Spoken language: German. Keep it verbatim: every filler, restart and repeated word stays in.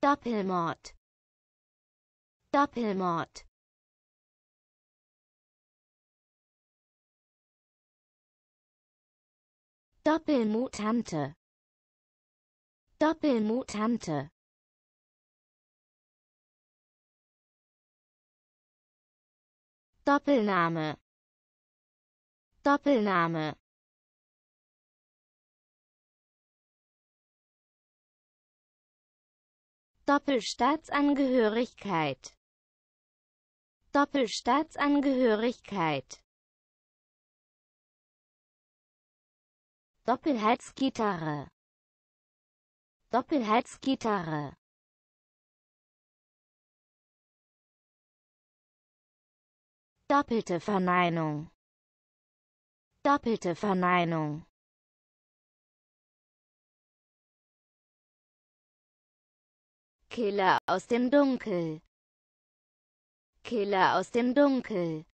Doppelmord, Doppelmord, Doppelmutante, Doppelmutante, Doppelname, Doppelname, Doppelstaatsangehörigkeit, Doppelstaatsangehörigkeit, Doppelhalsgitarre, Doppelhalsgitarre, doppelte Verneinung, doppelte Verneinung, Killer aus dem Dunkel, Killer aus dem Dunkel,